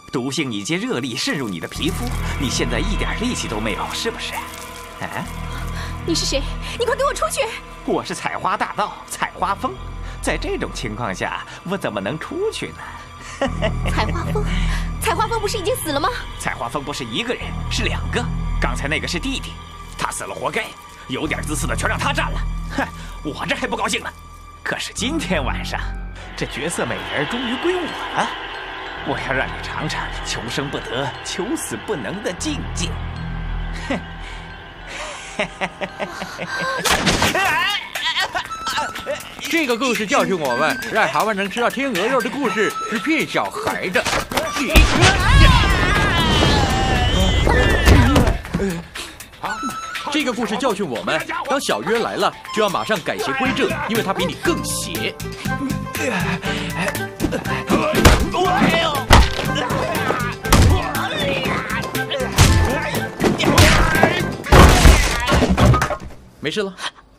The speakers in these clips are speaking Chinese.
毒性以及热力渗入你的皮肤，你现在一点力气都没有，是不是？啊？ 你是谁？你快给我出去！ 我是采花大盗采花蜂，在这种情况下，我怎么能出去呢？ 采花蜂，采花蜂不是已经死了吗？ 采花蜂不是一个人，是2个。刚才那个是弟弟，他死了活该，有点自私的全让他占了。哼，我这还不高兴呢。可是今天晚上，这绝色美人终于归我了。我要让你尝尝求生不得、求死不能的境界。哼。 这个故事教训我们，癞蛤蟆能吃到天鹅肉的故事是骗小孩的。这个故事教训我们，当小约来了，就要马上改邪归正，因为他比你更邪。没事了。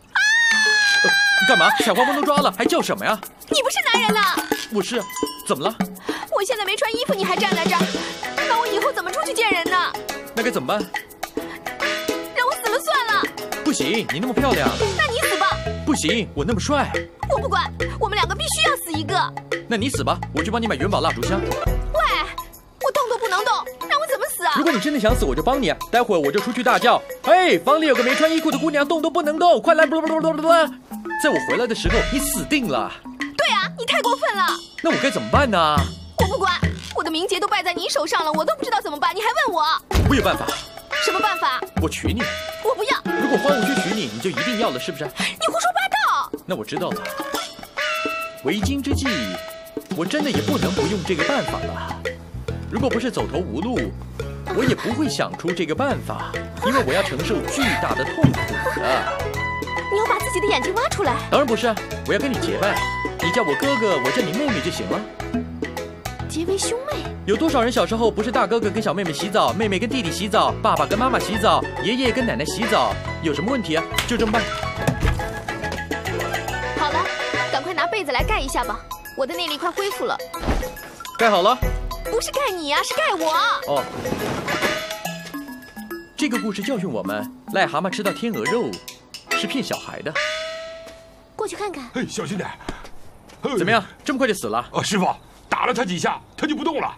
干嘛？采花蜂都抓了，还叫什么呀？ 你不是男人了。 我是，怎么了？ 我现在没穿衣服，你还站在这儿，那我以后怎么出去见人呢？ 那该怎么办？ 让我死了算了。 不行，你那么漂亮。 那你死吧。 不行，我那么帅。 我不管，我们2个必须要死一个。 那你死吧，我去帮你买元宝蜡烛香。 喂，我动都不能动，让我怎么死啊？ 如果你真的想死，我就帮你。待会儿我就出去大叫：“嘿，房里有个没穿衣裤的姑娘，动都不能动，快来！”在我回来的时候，你死定了。 对啊，你太过分了。 那我该怎么办呢？ 我不管，我的名节都败在你手上了，我都不知道怎么办，你还问我？ 我有办法。 什么办法？ 我娶你。 我不要。 如果荒芜去娶你，你就一定要了，是不是？ 你胡说八道。 那我知道了。为今之计，我真的也不能不用这个办法了。如果不是走投无路，我也不会想出这个办法，因为我要承受巨大的痛苦的。 你要把自己的眼睛挖出来？ 当然不是，我要跟你结拜，你叫我哥哥，我叫你妹妹就行了。 结为兄妹？ 有多少人小时候不是大哥哥跟小妹妹洗澡，妹妹跟弟弟洗澡，爸爸跟妈妈洗澡，爷爷跟奶奶洗澡？有什么问题啊？就这么办。 好了，赶快拿被子来盖一下吧，我的内力快恢复了。 盖好了？ 不是盖你啊，是盖我。 哦。这个故事教训我们，癞蛤蟆吃到天鹅肉是骗小孩的。 过去看看。 嘿，小心点。 怎么样？这么快就死了？ 师傅，打了他几下，他就不动了。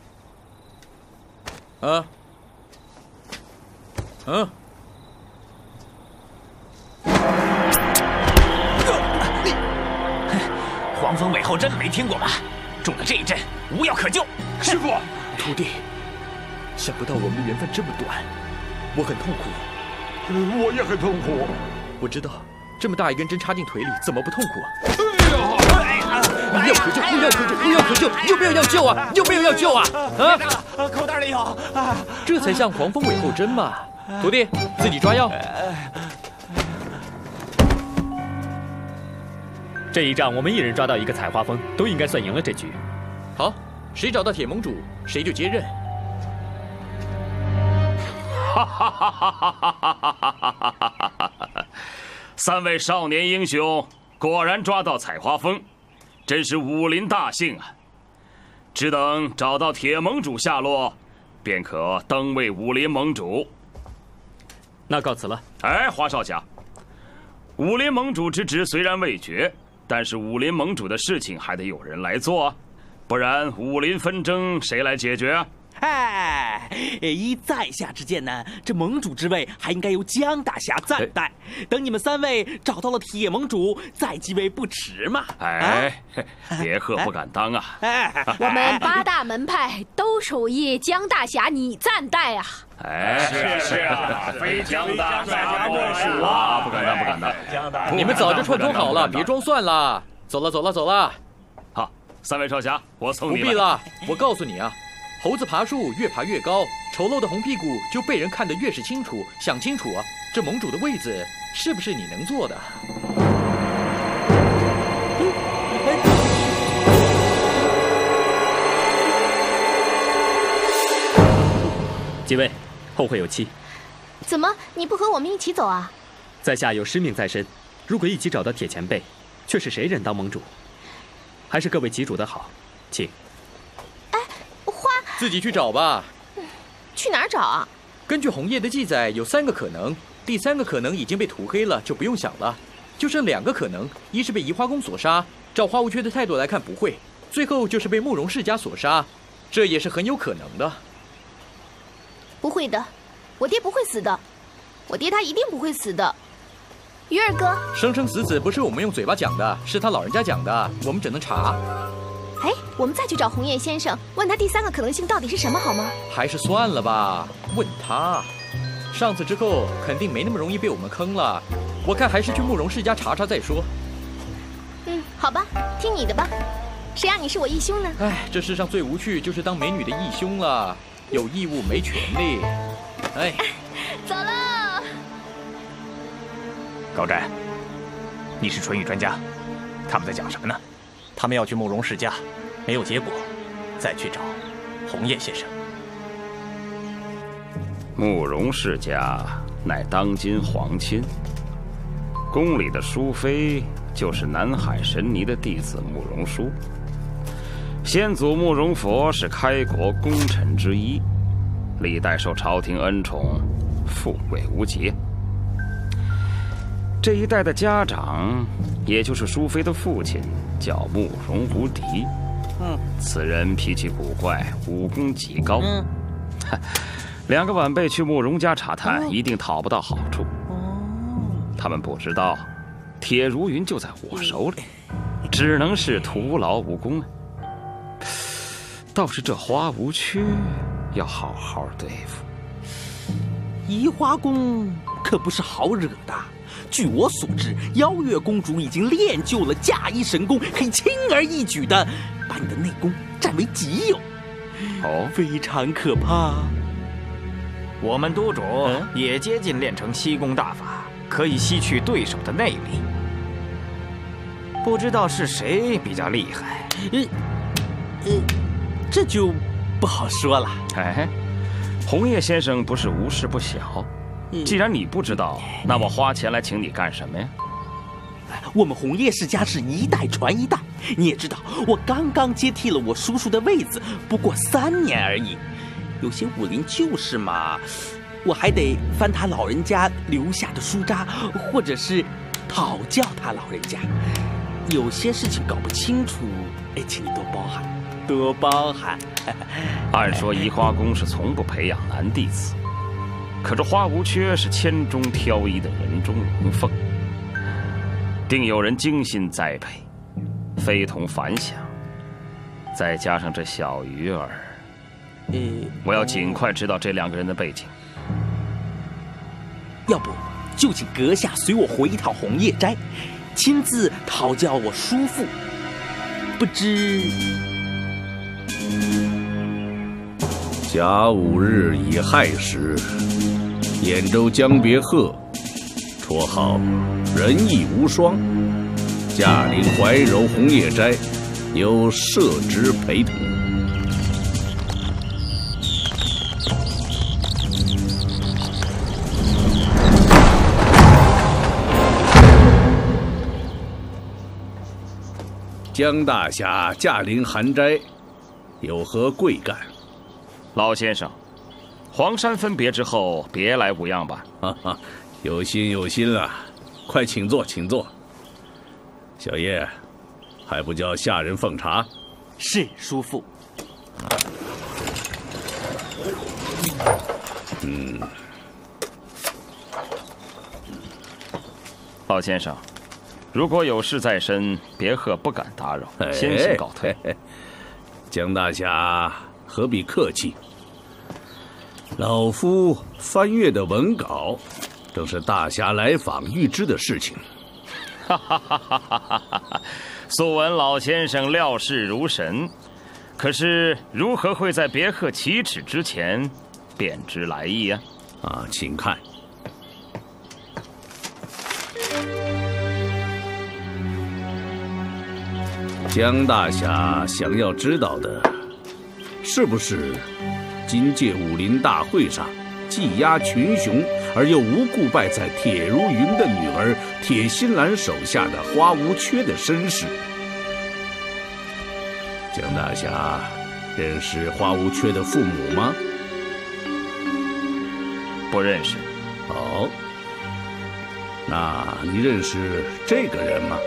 黄蜂尾后针没听过吗？中了这一针，无药可救。 师傅， 徒弟，想不到我们的缘分这么短，我很痛苦。 我也很痛苦。 我知道，这么大一根针插进腿里，怎么不痛苦啊？要可救，要可救，要可救，有没有要救啊？有没有要救啊？ 口袋里有。 这才像黄蜂尾后针嘛。徒弟，自己抓药。 这一仗我们一人抓到一个采花蜂，都应该算赢了这局。 好，谁找到铁盟主，谁就接任。 3位少年英雄果然抓到采花蜂，真是武林大幸啊！只等找到铁盟主下落，便可登位武林盟主。 那告辞了。 哎，花少侠，武林盟主之职虽然未决，但是武林盟主的事情还得有人来做啊，不然武林纷争谁来解决啊？ 嗨，依在下之见呢，这盟主之位还应该由江大侠暂代，等你们3位找到了铁盟主，再继位不迟嘛。 哎，别鹤不敢当啊！ 我们8大门派都授意江大侠你暂代啊！ 哎，是啊，非江大侠莫属啊！不敢当，不敢当。 你们早就串通好了，别装蒜了。走了，走了，走了。 好，3位少侠，我送你。 不必了，我告诉你啊。猴子爬树越爬越高，丑陋的红屁股就被人看得越是清楚。想清楚啊，这盟主的位子是不是你能坐的？ 几位，后会有期。 怎么你不和我们一起走啊？ 在下有使命在身，如果一起找到铁前辈，却是谁人当盟主？还是各位旗主的好，请。 自己去找吧。 去哪儿找啊？ 根据红叶的记载，有3个可能，第3个可能已经被涂黑了，就不用想了。就剩2个可能，一是被移花宫所杀，照花无缺的态度来看不会；最后就是被慕容世家所杀，这也是很有可能的。 不会的，我爹不会死的，我爹他一定不会死的。鱼儿哥， 生生死死不是我们用嘴巴讲的，是他老人家讲的，我们只能查。 哎，我们再去找红叶先生，问他第3个可能性到底是什么好吗？ 还是算了吧，问他。上次之后肯定没那么容易被我们坑了，我看还是去慕容世家查查再说。 好吧，听你的吧。谁让你是我义兄呢？ 哎，这世上最无趣就是当美女的义兄了，有义务没权利。哎， 走了。 高湛，你是唇语专家，他们在讲什么呢？ 他们要去慕容世家，没有结果，再去找红叶先生。 慕容世家乃当今皇亲，宫里的淑妃就是南海神尼的弟子慕容舒。先祖慕容佛是开国功臣之一，历代受朝廷恩宠，富贵无节。这一代的家长，也就是淑妃的父亲，叫慕容无敌。此人脾气古怪，武功极高。2个晚辈去慕容家查探，一定讨不到好处。他们不知道，铁如云就在我手里，只能是徒劳无功啊。倒是这花无缺，要好好对付。 移花宫可不是好惹的。据我所知，邀月公主已经练就了嫁衣神功，可以轻而易举的把你的内功占为己有。非常可怕。 我们督主也接近练成7功大法，可以吸取对手的内力。不知道是谁比较厉害？ 这就不好说了。 哎，红叶先生不是无事不晓。既然你不知道，那么花钱来请你干什么呀？ 我们红叶世家是一代传一代，你也知道，我刚刚接替了我叔叔的位子，不过3年而已。有些武林旧事嘛，我还得翻他老人家留下的书札，或者是讨教他老人家。有些事情搞不清楚，请你多包涵，多包涵。 按说移花宫是从不培养男弟子。可这花无缺是千中挑一的人中龙凤，定有人精心栽培，非同凡响。再加上这小鱼儿，我要尽快知道这2个人的背景。 要不就请阁下随我回一趟红叶斋，亲自讨教我叔父。不知甲午日乙亥时，兖州江别鹤，绰号仁义无双，驾临怀柔红叶斋，有摄职陪同。江大侠驾临寒斋，有何贵干？ 老先生，黄山分别之后，别来无恙吧？ 哈哈，有心有心了，快请坐，请坐。小叶，还不叫下人奉茶？ 是，叔父。 老先生，如果有事在身，别鹤不敢打扰，先行告退。 江大侠何必客气？老夫翻阅的文稿，正是大侠来访预知的事情。 哈哈哈哈哈哈！素闻老先生料事如神，可是如何会在别鹤启齿之前便知来意呀？ 请看。江大侠想要知道的，是不是今届武林大会上技压群雄而又无故败在铁如云的女儿铁心兰手下的花无缺的身世？江大侠认识花无缺的父母吗？ 不认识。 好，那你认识这个人吗？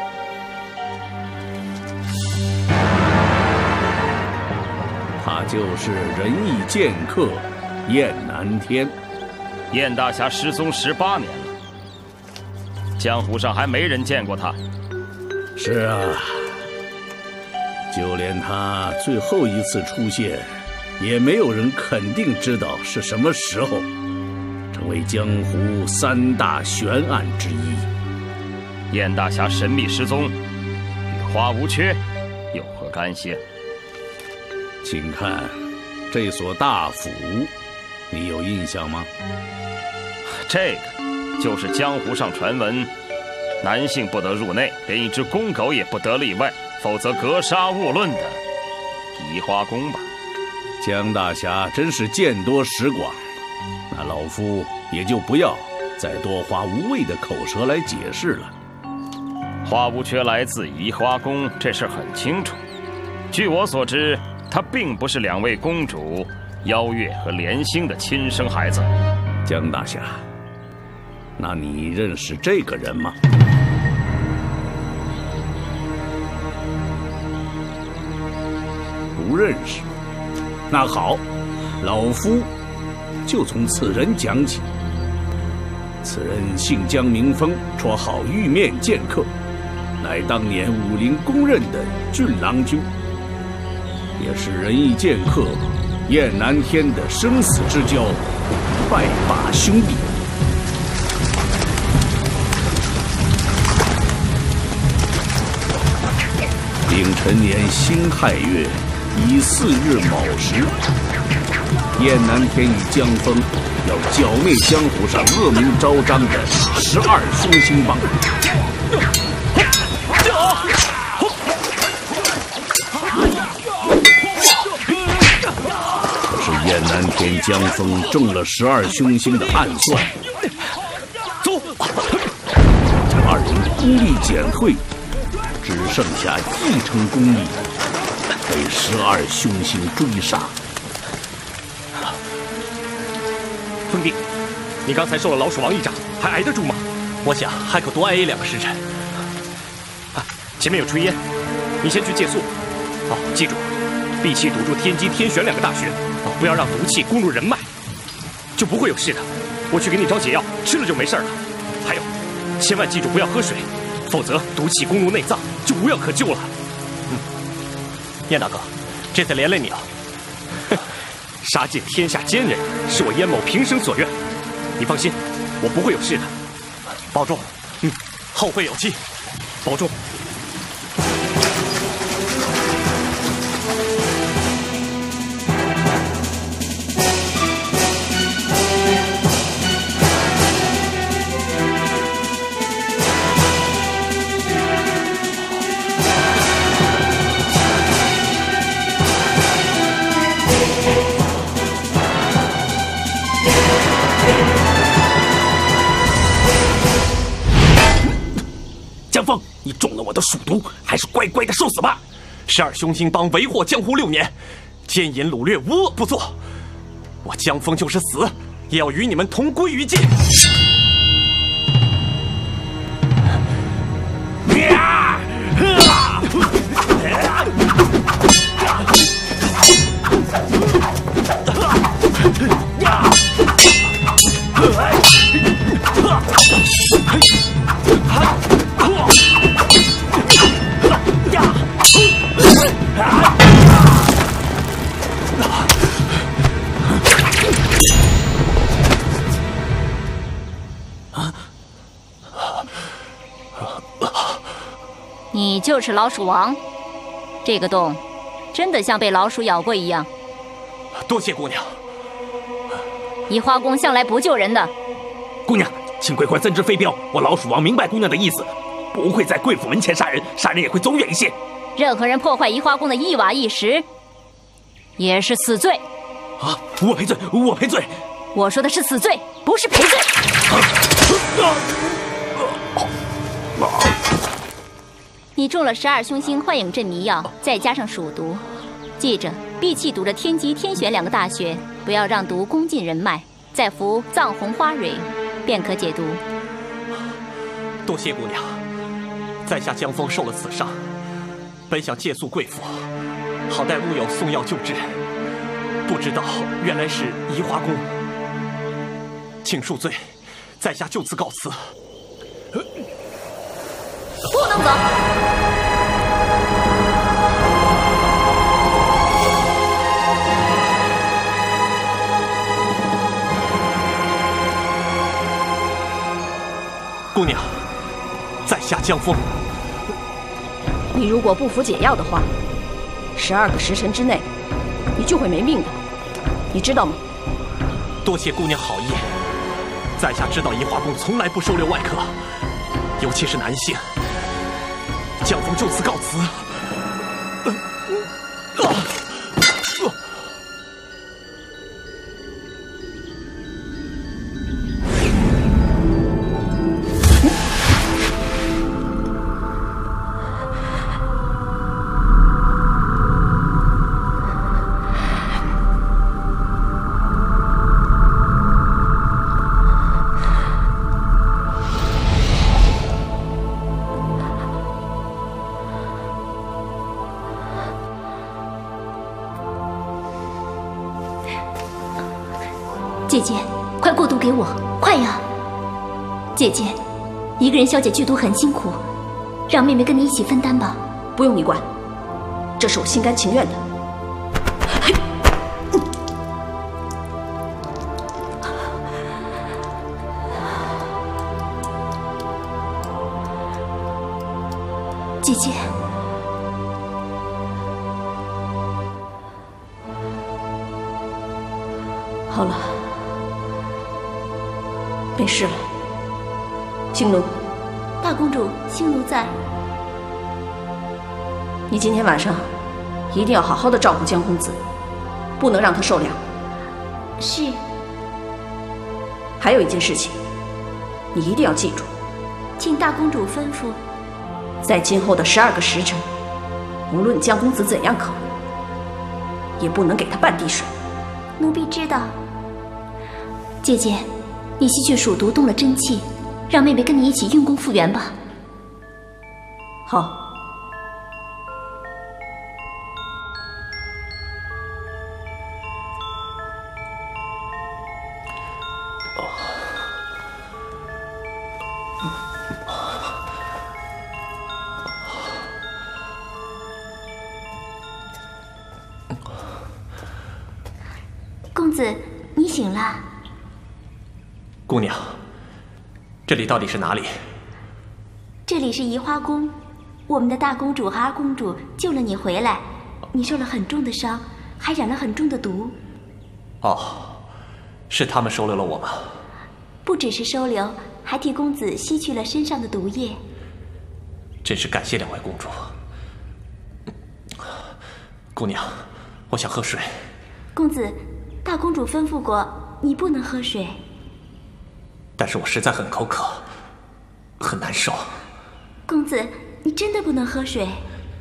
他就是仁义剑客燕南天。 燕大侠失踪18年了，江湖上还没人见过他。 是啊，就连他最后一次出现，也没有人肯定知道是什么时候，成为江湖3大悬案之一。 燕大侠神秘失踪，与花无缺有何干系？ 请看这所大府，你有印象吗？ 这个就是江湖上传闻，男性不得入内，连一只公狗也不得例外，否则格杀勿论的移花宫吧。 江大侠真是见多识广，那老夫也就不要再多花无谓的口舌来解释了。 花无缺来自移花宫，这事很清楚。据我所知，他并不是2位公主邀月和莲心的亲生孩子。 江大侠，那你认识这个人吗？不认识。那好，老夫就从此人讲起。此人姓江名峰，绰号玉面剑客，乃当年武林公认的俊郎君，也是仁义剑客燕南天的生死之交，拜把兄弟。丙辰年辛亥月乙巳日卯时，燕南天与江峰要剿灭江湖上恶名昭彰的12凶星帮。可是燕南天、江峰中了12凶星的暗算，走，2人功力减退，只剩下1成功力，被12凶星追杀。 兄弟，你刚才受了老鼠王一掌，还挨得住吗？ 我想还可多挨1-2个时辰。 前面有炊烟，你先去借宿。记住，闭气堵住天机、天旋2个大穴，不要让毒气攻入人脉，就不会有事的。我去给你找解药，吃了就没事了。还有，千万记住不要喝水，否则毒气攻入内脏，就无药可救了。 燕大哥，这次连累你了。 杀尽天下奸人，是我燕某平生所愿。你放心，我不会有事的。 保重。后会有期。 保重。 江峰，你中了我的鼠毒，还是乖乖的受死吧！12凶星帮为祸江湖6年，奸淫掳掠无恶不作，我江峰就是死，也要与你们同归于尽！ 你就是老鼠王，这个洞真的像被老鼠咬过一样。 多谢姑娘。 移花宫向来不救人的。 姑娘，请归还3只飞镖。我老鼠王明白姑娘的意思，不会在贵府门前杀人，杀人也会走远一些。 任何人破坏移花宫的一瓦一石，也是死罪。 我赔罪，我赔罪。 我说的是死罪，不是赔罪。你中了12凶星幻影镇迷药，再加上鼠毒，记着闭气读了天机、天玄两个大穴，不要让毒攻进人脉，再服藏红花蕊，便可解毒。 多谢姑娘，在下江枫受了此伤，本想借宿贵府，好待陆友送药救治，不知道原来是移花宫，请恕罪，在下就此告辞。 不能走。 姑娘，在下江枫。 你如果不服解药的话，12个时辰之内，你就会没命的，你知道吗？ 多谢姑娘好意，在下知道移花宫从来不收留外客，尤其是男性。江枫就此告辞。 姐姐，快过毒给我，快呀！姐姐，一个人消解剧毒很辛苦，让妹妹跟你一起分担吧。 不用你管，这是我心甘情愿的。 姐姐， 好了。没事了，星奴。 大公主，星奴在。 你今天晚上一定要好好的照顾江公子，不能让他受凉。 是。 还有一件事情，你一定要记住。 请大公主吩咐。 在今后的12个时辰，无论江公子怎样渴，也不能给他半滴水。 奴婢知道。姐姐。你吸去鼠毒，动了真气，让妹妹跟你一起运功复原吧。 好。 公子，你醒了。 姑娘，这里到底是哪里？ 这里是移花宫，我们的大公主和二公主救了你回来，你受了很重的伤，还染了很重的毒。 哦，是他们收留了我吗？ 不只是收留，还替公子吸去了身上的毒液。 真是感谢两位公主。姑娘，我想喝水。 公子，大公主吩咐过你不能喝水。 但是我实在很口渴，很难受。 公子，你真的不能喝水？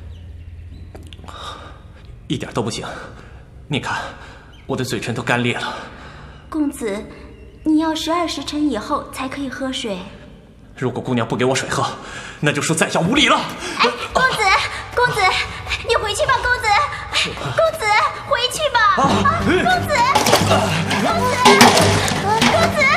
一点都不行。你看，我的嘴唇都干裂了。 公子，你要12时辰以后才可以喝水。 如果姑娘不给我水喝，那就说在下无礼了。 哎，公子，公子，你回去吧，公子，公子，回去吧，公子，公子，公子。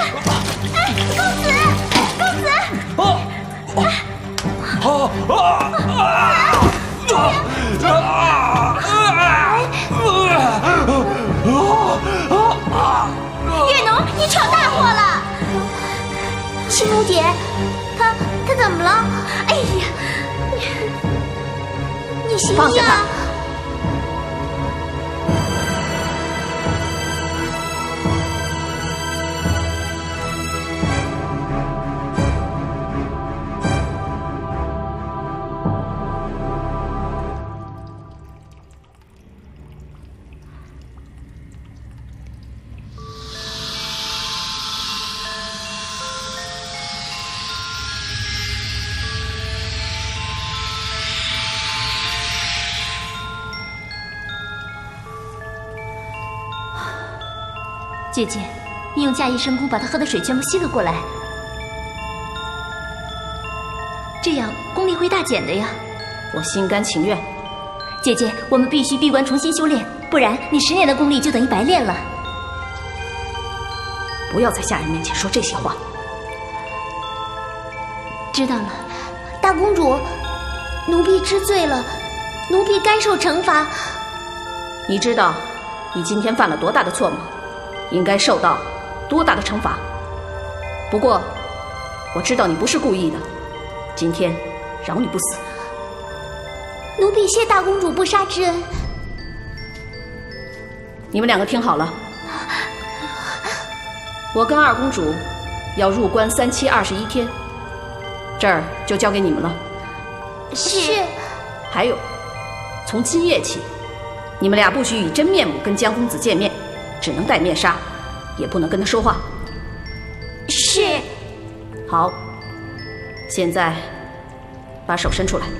月农，你闯大祸了！青奴姐，他怎么了？哎呀，你行呀！放下他！ 姐姐，你用嫁衣神功把他喝的水全部吸了过来，这样功力会大减的呀。 我心甘情愿。 姐姐，我们必须闭关重新修炼，不然你10年的功力就等于白练了。 不要在下人面前说这些话。 知道了，大公主，奴婢知罪了，奴婢该受惩罚。 你知道你今天犯了多大的错吗？应该受到多大的惩罚？不过我知道你不是故意的，今天饶你不死。 奴婢谢大公主不杀之恩。 你们2个听好了，我跟二公主要入关3期21天，这儿就交给你们了。 是。 还有，从今夜起，你们俩不许以真面目跟江公子见面，只能戴面纱，也不能跟他说话。 是。 好，现在把手伸出来。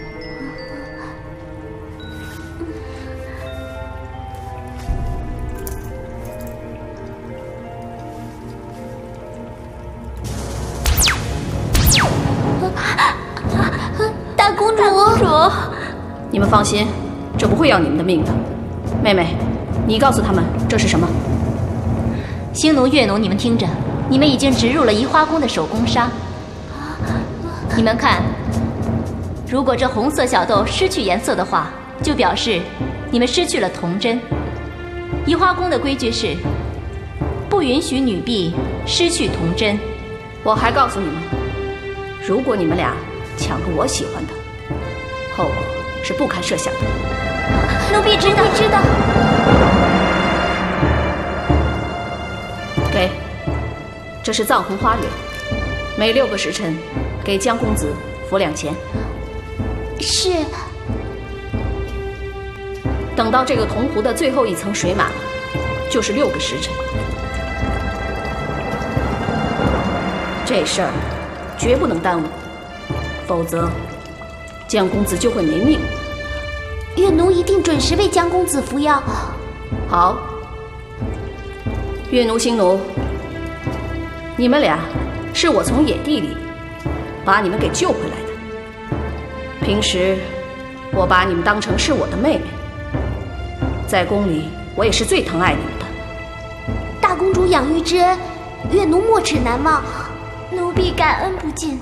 大公主， 你们放心，这不会要你们的命的。妹妹，你告诉他们这是什么？ 星奴、月奴，你们听着，你们已经植入了移花宫的手工纱。你们看，如果这红色小豆失去颜色的话，就表示你们失去了童真。移花宫的规矩是，不允许女婢失去童真。 我还告诉你们，如果你们俩抢了我喜欢的，后果是不堪设想的。 奴婢知道。 给，这是藏红花蕊，每6个时辰给江公子服2钱。 是。 等到这个铜壶的最后一层水满了，就是6个时辰。这事儿绝不能耽误，否则江公子就会没命。 月奴一定准时为江公子服药。 好，月奴、星奴，你们俩是我从野地里把你们给救回来的。平时我把你们当成是我的妹妹，在宫里我也是最疼爱你们的。 大公主养育之恩，月奴没齿难忘，奴婢感恩不尽。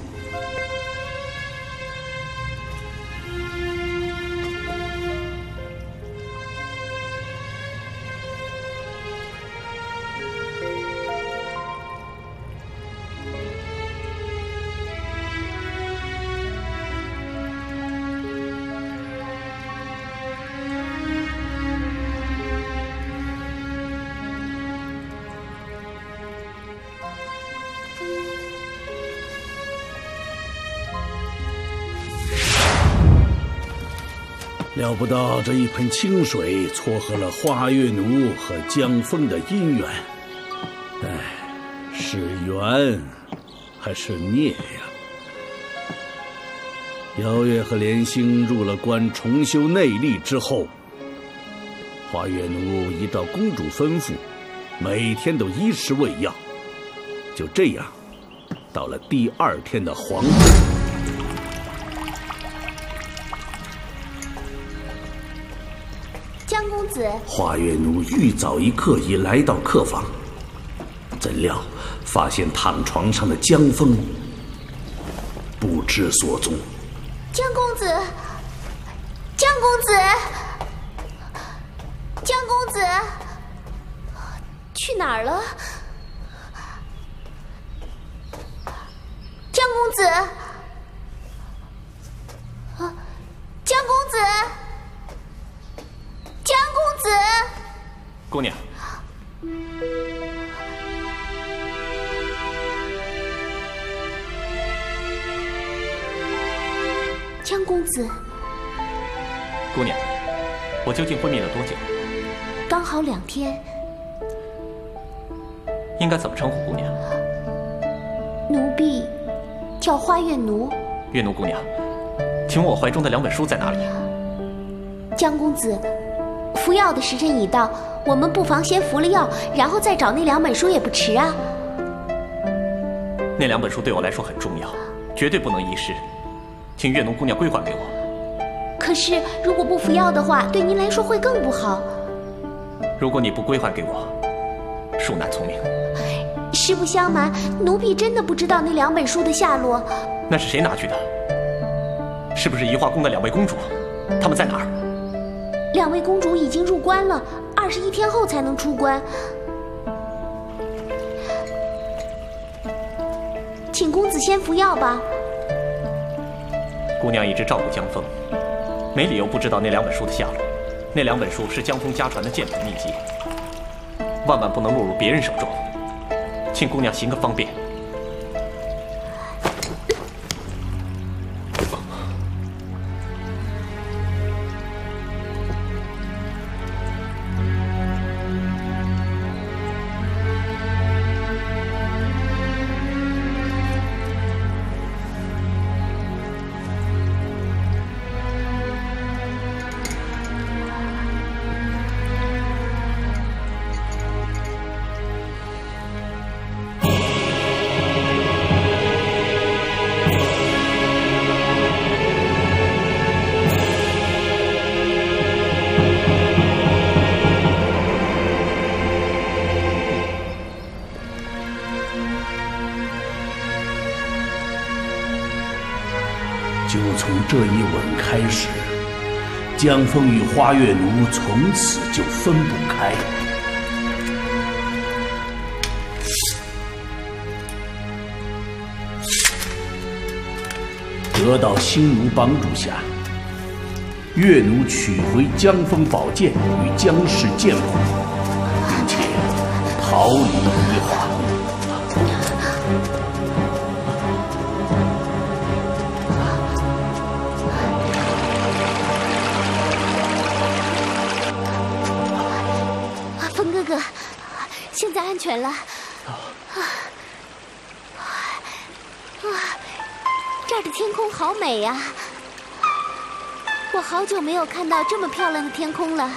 料不到这一盆清水撮合了花月奴和江枫的姻缘，哎，是缘还是孽呀？姚月和莲星入了关重修内力之后，花月奴依照公主吩咐，每天都依时喂药，就这样，到了第2天的黄昏。 江公子， 花月奴愈早一刻已来到客房，怎料发现躺床上的江枫不知所踪。 江公子，江公子，江公子，去哪儿了？江公子，江公子。江公子， 姑娘， 江公子， 姑娘，我究竟昏迷了多久？ 刚好2天。 应该怎么称呼姑娘？ 奴婢叫花月奴。 月奴姑娘，请问我怀中的2本书在哪里？ 江公子， 服药的时辰已到，我们不妨先服了药，然后再找那2本书也不迟啊。 那2本书对我来说很重要，绝对不能遗失，请月奴姑娘归还给我。 可是如果不服药的话，对您来说会更不好。 如果你不归还给我，恕难从命。 实不相瞒，奴婢真的不知道那2本书的下落。 那是谁拿去的？是不是宜花宫的2位公主？她们在哪儿 ？2位公主已经入关了，21天后才能出关。请公子先服药吧。 姑娘一直照顾江枫，没理由不知道那2本书的下落。那2本书是江枫家传的剑谱秘籍，万万不能落入别人手中。请姑娘行个方便。 就从这一吻开始，江枫与花月奴从此就分不开。得到星奴帮助下，月奴取回江枫宝剑与江氏剑谱，并且逃离宜花。 现在安全了。这儿的天空好美呀！我好久没有看到这么漂亮的天空了。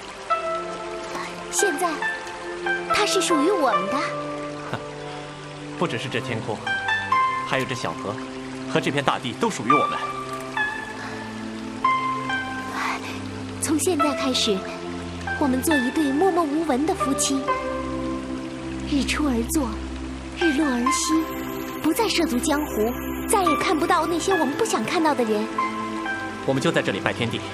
现在，它是属于我们的。 不只是这天空，还有这小河和这片大地都属于我们。 从现在开始，我们做一对默默无闻的夫妻。日出而作，日落而息，不再涉足江湖，再也看不到那些我们不想看到的人。 我们就在这里拜天地。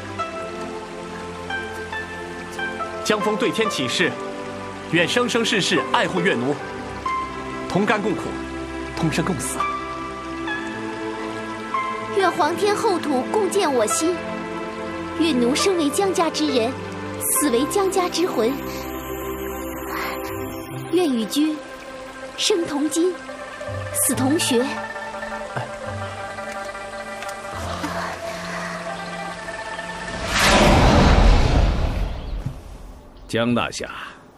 江枫对天起誓，愿生生世世爱护月奴，同甘共苦，同生共死。 愿皇天厚土共建我心，月奴生为江家之人，死为江家之魂。愿与君生同金，死同穴。 江大侠，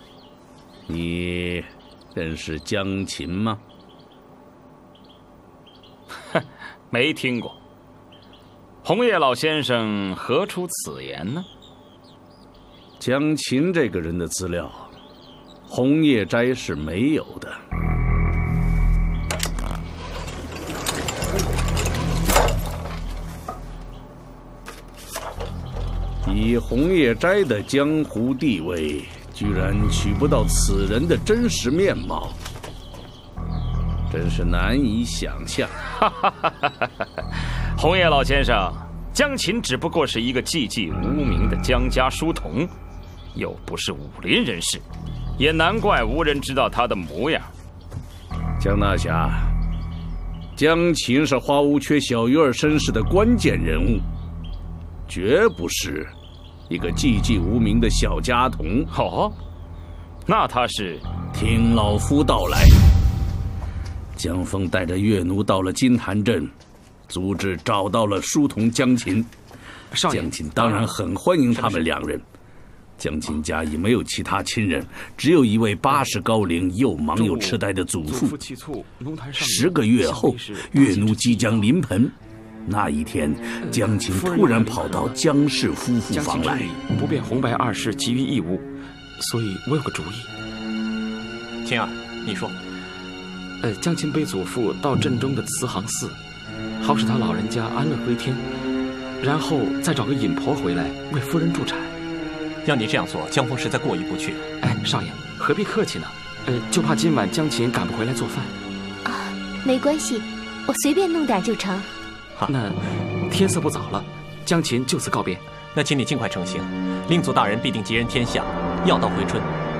你认识江琴吗？ 哼，没听过。红叶老先生何出此言呢？ 江琴这个人的资料，红叶斋是没有的。以红叶斋的江湖地位，居然取不到此人的真实面貌，真是难以想象。 红叶老先生，江琴只不过是一个寂寂无名的江家书童，又不是武林人士，也难怪无人知道他的模样。 江大侠，江琴是花无缺小鱼儿身世的关键人物，绝不是一个寂寂无名的小家童。 哦，那他是？ 听老夫道来。江枫带着月奴到了金潭镇，组织找到了书童江琴。江琴当然很欢迎他们2人。江琴家已没有其他亲人，只有一位80高龄、又盲又痴呆的祖父。10个月后，月奴即将临盆， 那一天，江琴突然跑到江氏夫妇房来。 不便红白二世急于义务，所以我有个主意。 琴儿，你说。 江琴背祖父到镇中的慈航寺，好使他老人家安乐归天，然后再找个引婆回来为夫人助产。 要你这样做，江峰实在过意不去。 哎，少爷何必客气呢？就怕今晚江琴赶不回来做饭。 啊，没关系，我随便弄点就成。 好，那天色不早了，江琴就此告别。 那请你尽快成行，令祖大人必定吉人天相，药到回春。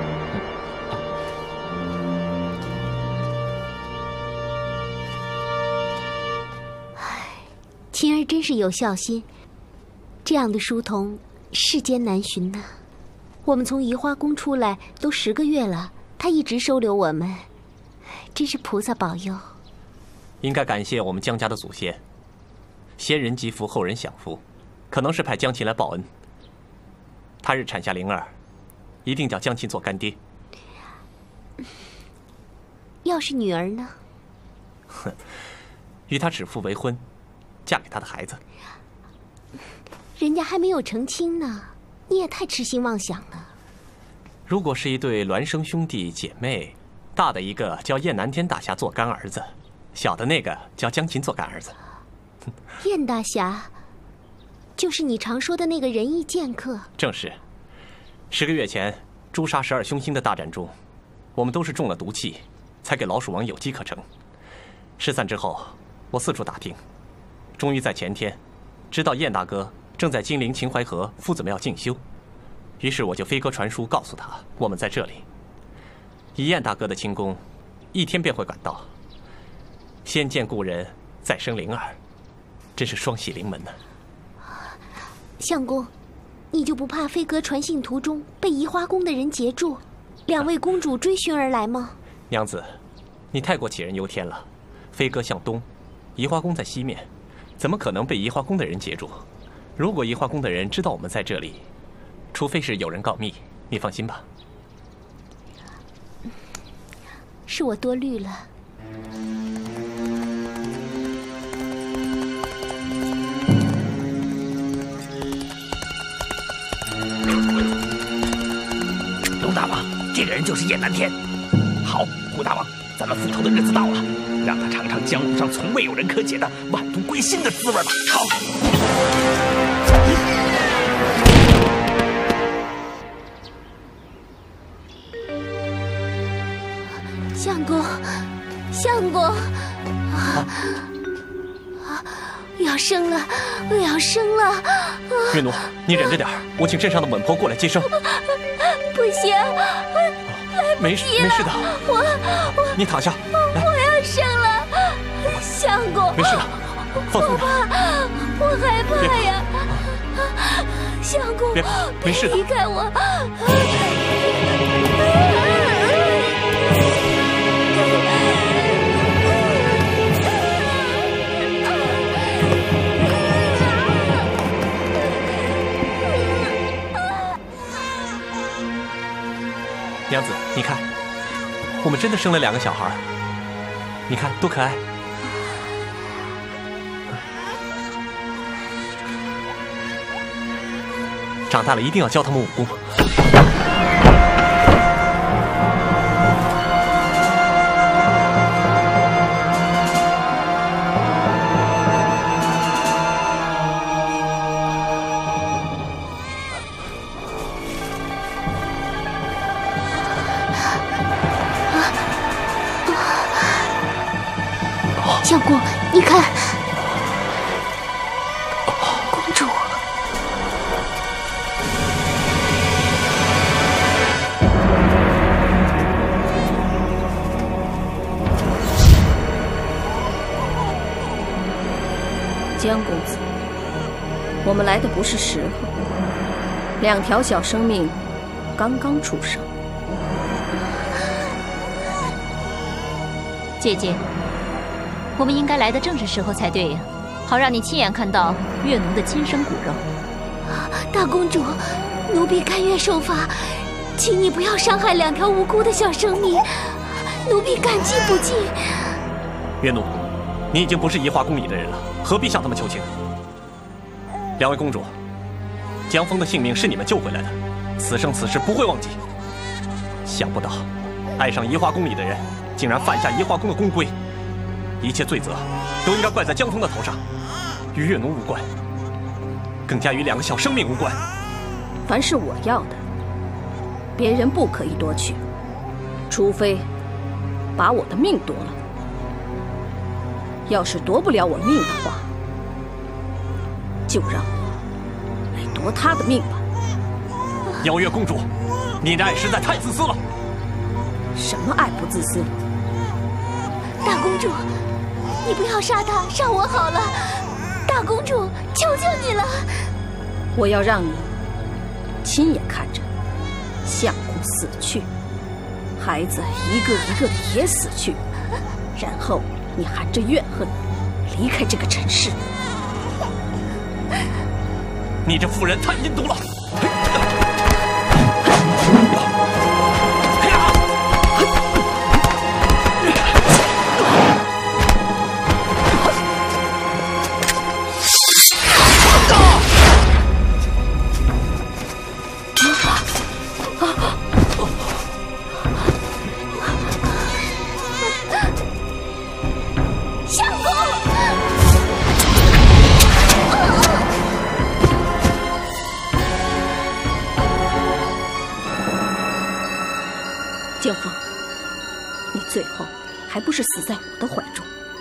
琴儿真是有孝心，这样的书童世间难寻呐。我们从移花宫出来都10个月了，他一直收留我们，真是菩萨保佑。 应该感谢我们江家的祖先，先人积福，后人享福，可能是派江琴来报恩。他日产下灵儿，一定叫江琴做干爹。 要是女儿呢？ 哼，与他指腹为婚，嫁给他的孩子。 人家还没有成亲呢，你也太痴心妄想了。 如果是一对孪生兄弟姐妹，大的一个叫燕南天大侠做干儿子，小的那个叫江琴做干儿子。 燕大侠，就是你常说的那个仁义剑客。 正是。10个月前诛杀12凶星的大战中，我们都是中了毒气，才给老鼠王有机可乘。失散之后，我四处打听，终于在前天知道燕大哥正在金陵秦淮河夫子庙进修，于是我就飞鸽传书告诉他我们在这里。以燕大哥的轻功，1天便会赶到。先见故人，再生灵儿，真是双喜临门呢。 相公，你就不怕飞鸽传信途中被移花宫的人截住，2位公主追寻而来吗？ 娘子，你太过杞人忧天了。飞鸽向东，移花宫在西面，怎么可能被移花宫的人截住？如果移花宫的人知道我们在这里，除非是有人告密，你放心吧。 是我多虑了。 龙大王，这个人就是燕南天。好，胡大王，咱们复仇的日子到了，让他尝尝江湖上从未有人可解的万毒归心的滋味吧。好。 相公，相公，要生了，要生了！ 月奴，你忍着点，我请镇上的稳婆过来接生。 不行， 没事的，你躺下，来， 我要生了，相公， 没事的，放松点。 我害怕呀，相公， 别怕，没事的， 离开我。 娘子，你看，我们真的生了2个小孩，你看多可爱。长大了一定要教他们武功。 相公，你看，公主。 江公子，我们来的不是时候，2条小生命刚刚出生。 姐姐，我们应该来的正是时候才对呀，好让你亲眼看到月奴的亲生骨肉。 大公主，奴婢甘愿受罚，请你不要伤害2条无辜的小生命，奴婢感激不尽。 月奴，你已经不是移花宫里的人了。 何必向他们求情？两位公主，江枫的性命是你们救回来的，此生此世不会忘记。想不到，爱上移花宫里的人，竟然犯下移花宫的宫规，一切罪责都应该怪在江枫的头上，与月奴无关，更加与两个小生命无关。 凡是我要的，别人不可以夺取，除非把我的命夺了。要是夺不了我命的话，就让我来夺他的命吧。 邀月公主，你的爱实在太自私了。 什么爱不自私？ 大公主，你不要杀他，杀我好了。大公主，求求你了！ 我要让你亲眼看着相公死去，孩子一个一个的也死去，然后你含着怨恨离开这个尘世。 你这妇人太阴毒了！ 江枫，你最后还不是死在我的怀中。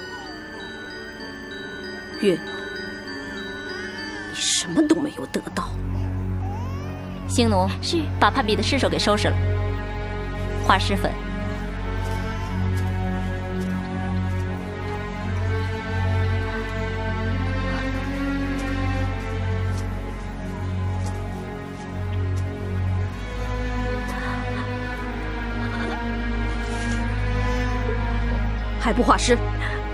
月奴，你什么都没有得到。 星奴是把叛变的尸首给收拾了，化尸粉。 还不化尸？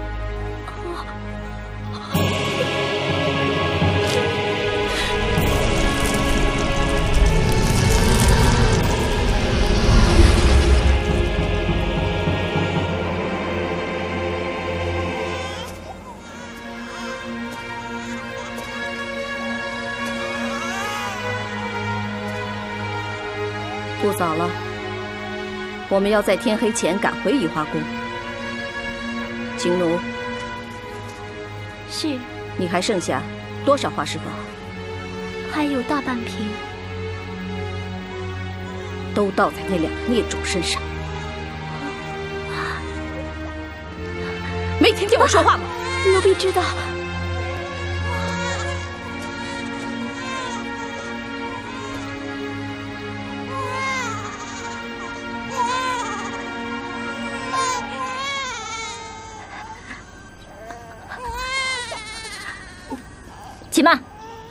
不早了，我们要在天黑前赶回移花宫。景奴， 是。 你还剩下多少化尸粉？ 还有大半瓶。 都倒在那两个孽种身上。没听见我说话吗？ 奴婢知道。 且慢，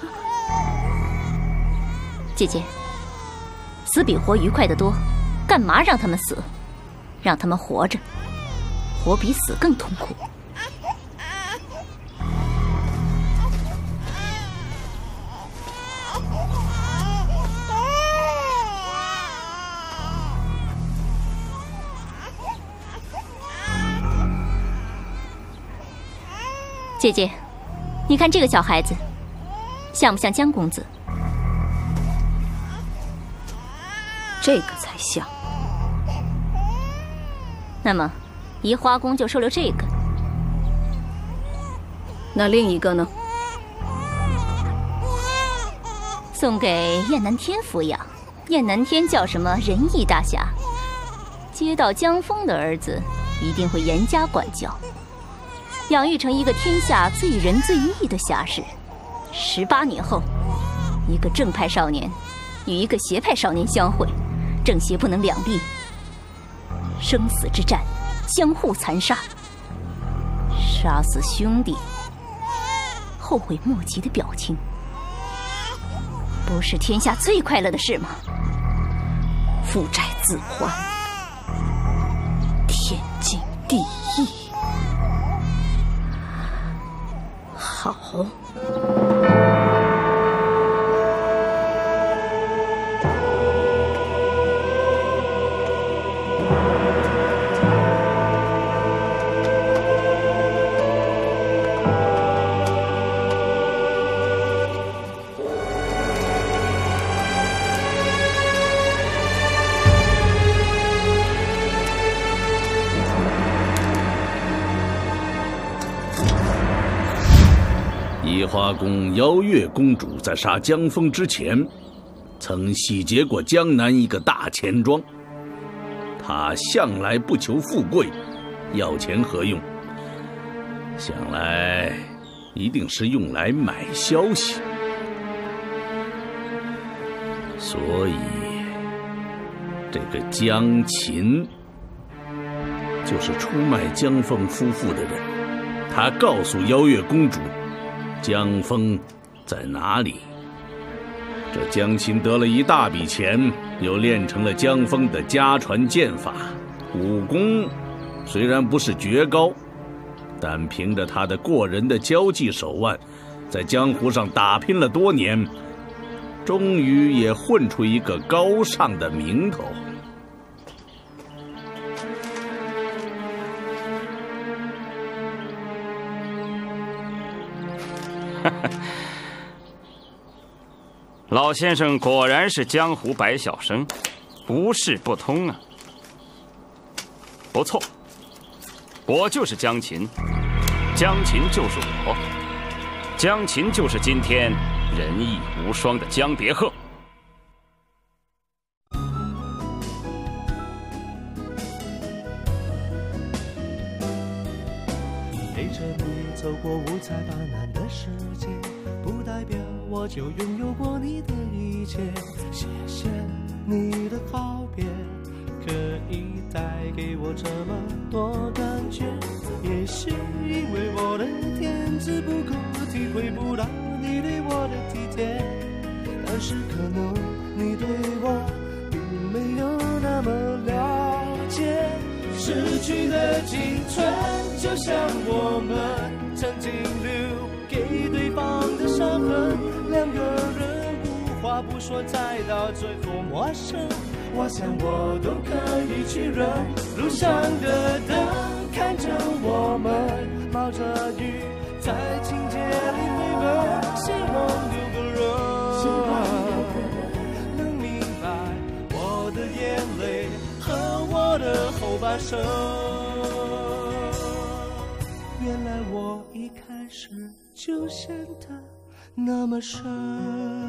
姐姐，死比活愉快得多，干嘛让他们死？让他们活着，活比死更痛苦。姐姐，你看这个小孩子。像不像江公子？ 这个才像。 那么，移花宫就收留这个。 那另一个呢？ 送给燕南天抚养。燕南天叫什么仁义大侠，接到江枫的儿子，一定会严加管教，养育成一个天下最仁最义的侠士。18年后，一个正派少年与一个邪派少年相会，正邪不能两立，生死之战，相互残杀，杀死兄弟，后悔莫及的表情，不是天下最快乐的事吗？ 父债子还，天经地义。好。 花宫邀月公主在杀江枫之前，曾洗劫过江南一个大钱庄。她向来不求富贵，要钱何用？想来一定是用来买消息。所以，这个江琴就是出卖江枫夫妇的人。他告诉邀月公主，江枫在哪里。这江琴得了一大笔钱，又练成了江枫的家传剑法，武功虽然不是绝高，但凭着他的过人的交际手腕，在江湖上打拼了多年，终于也混出一个高尚的名头。 老先生果然是江湖百晓生，无事不通啊！不错，我就是江琴，江琴就是我，江琴就是今天仁义无双的江别鹤。 陪着你走过五彩斑斓的世界，不代表我就拥有过你的一切。谢谢你的告别，可以带给我这么多感觉。也许因为我的天资不够，体会不到你对我的体贴，但是可能你对我并没有那么了解。逝去的青春就像我们曾经留给对方的伤痕，两个人无话不说，再到最后陌生，我想我都可以去忍。路上的灯看着我们冒着雨在情节里飞奔，希望有个人能明白我的眼泪和我的后半生。原来我一开始就陷得那么深。